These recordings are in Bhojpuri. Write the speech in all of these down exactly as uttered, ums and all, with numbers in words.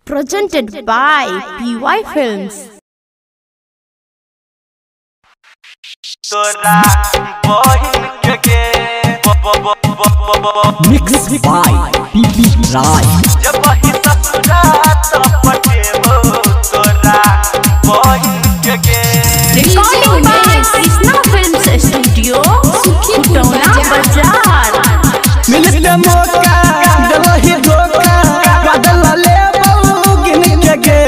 Presented by P Y Films. Mixed by P P Raj. Recording by Krishna Films Studio, Khutona Bazaar. मिलते मौका दिल ही धोखा बदल ले गिन के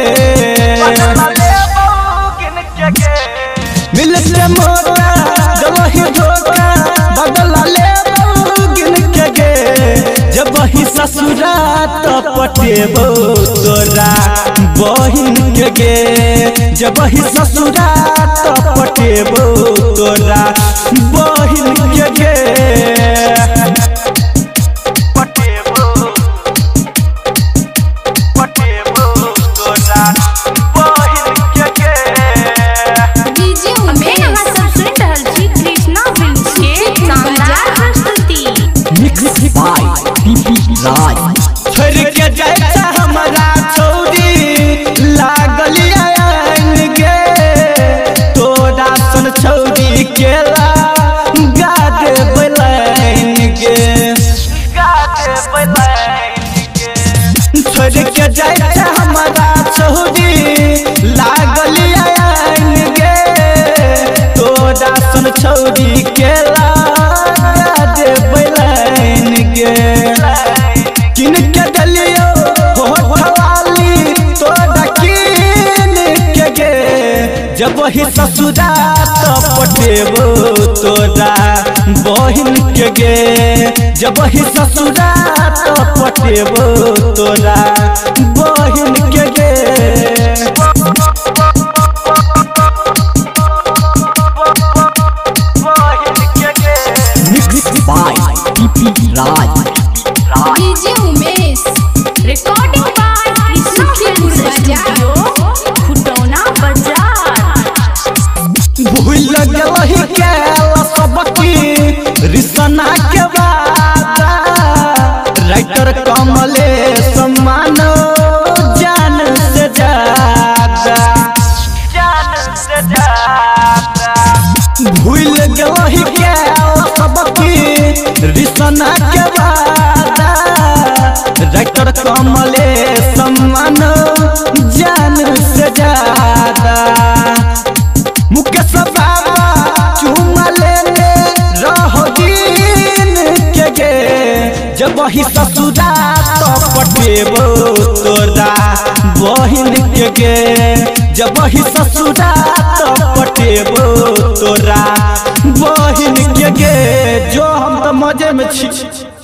मिलते मौका दिल ही धोखा बदल ले गिन के जब ही ससुरात पटेबो तोरा बहिन के जब ही ससुरात पटेबो तोरा बहिन के छोड़ के जाए हमारा छौरी लागली आइन गे तोरा सन छौरी के गादे बलाइन गे छोड़ के जाए हमारा छौरी लागली आइन गे तोरा सन छौरी के गादे बलाइन गे किनके दलियो होठवाली तो डकीन के गे जब ही ससुरात पटेबो तोरा बहिन के गे जब ही ससुरात पटेबो तोरा बहिन के गे Mixed by P P Raj. Recording by Krishna Films Studio, Khutona Bazaar. भूल गलही के सबकी रिसना के वादा राइटर कमले सम्मान जान से ज्यादा जान से ज्यादा भूल गलही के सबकी रिसना के वादा राइटर कमले सम्मान जान से ज्यादा मुकेश बाबा चुमा लेने रहो दिन के गे जब ही ससुरात पटेबो तोरा बहिन के गे जब ही ससुरात पटेबो तोरा बहिन के गे जो हम तो मजे में छी।